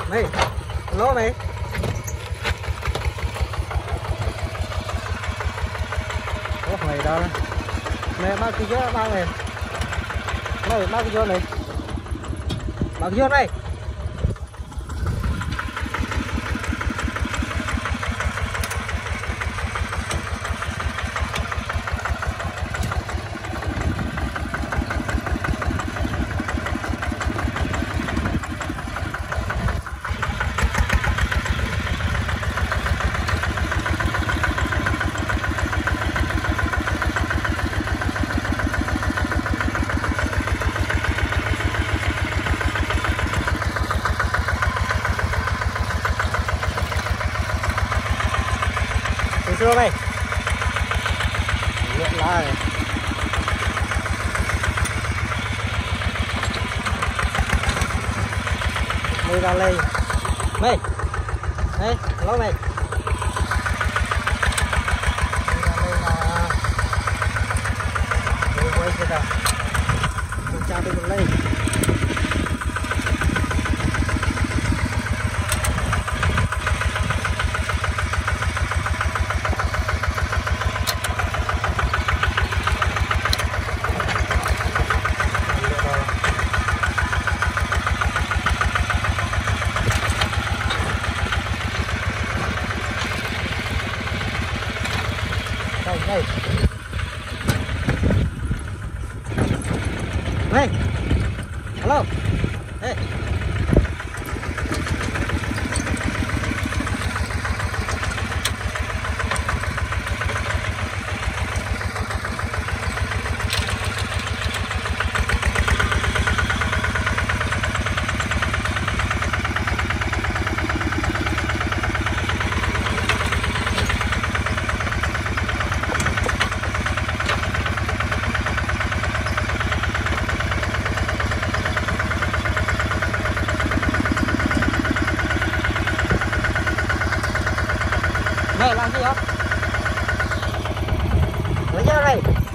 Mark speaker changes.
Speaker 1: Mày, lố mày. Ủa mày đâu đó. Mày bao cái vô bao mày. Mày bao cái vô này. Bao cái vô này. Chưa mày lượn lá này mày ra đây mày đây ló mày ra đây là để quay cái nào chúng ta đi lên đây đây hello hey. Mày làm gì không? Lấy ra đây.